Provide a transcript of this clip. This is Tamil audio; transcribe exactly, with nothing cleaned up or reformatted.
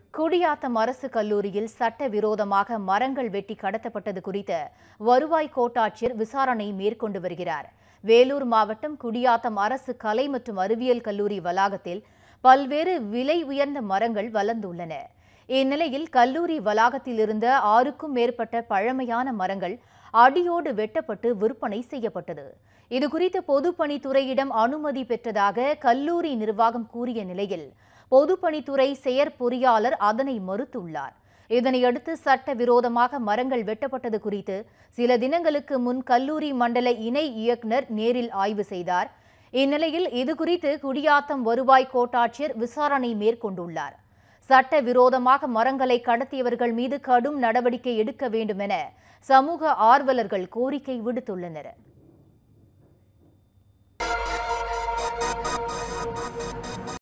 குடியாத்தம் அரசு கல்லூரியில் சட்டவிரோதமாக மரங்கள் வெட்டி கடத்தப்பட்டது குறித்த வருவாய் கோட்டாட்சியர் விசாரணை மேற்கொண்டு வருகிறார். வேலூர் மாவட்டம் குடியாத்தம் அரசு கலை மற்றும் அறிவியல் கல்லூரி வளாகத்தில் பல்வேறு விலை உயர்ந்த மரங்கள் வளர்ந்துள்ளன. இந்நிலையில் கல்லூரி வளாகத்தில் இருந்த ஆறுக்கும் மேற்பட்ட பழமையான மரங்கள் அடியோடு வெட்டப்பட்டு விற்பனை செய்யப்பட்டது. இதுகுறித்து பொதுப்பணித்துறையிடம் அனுமதி பெற்றதாக கல்லூரி நிர்வாகம் கூறிய நிலையில் பொதுப்பணித்துறை செயற்பொறியாளர் அதனை மறுத்துள்ளார். இதனையடுத்து சட்டவிரோதமாக மரங்கள் வெட்டப்பட்டது குறித்து சில தினங்களுக்கு முன் கல்லூரி மண்டல இணை இயக்குநர் நேரில் ஆய்வு செய்தார். இந்நிலையில் இதுகுறித்து குடியாத்தம் வருவாய் கோட்டாட்சியர் விசாரணை மேற்கொண்டுள்ளார். சட்டவிரோதமாக மரங்களை கடத்தியவர்கள் மீது கடும் நடவடிக்கை எடுக்க வேண்டும் என சமூக ஆர்வலர்கள் கோரிக்கை விடுத்துள்ளனர்.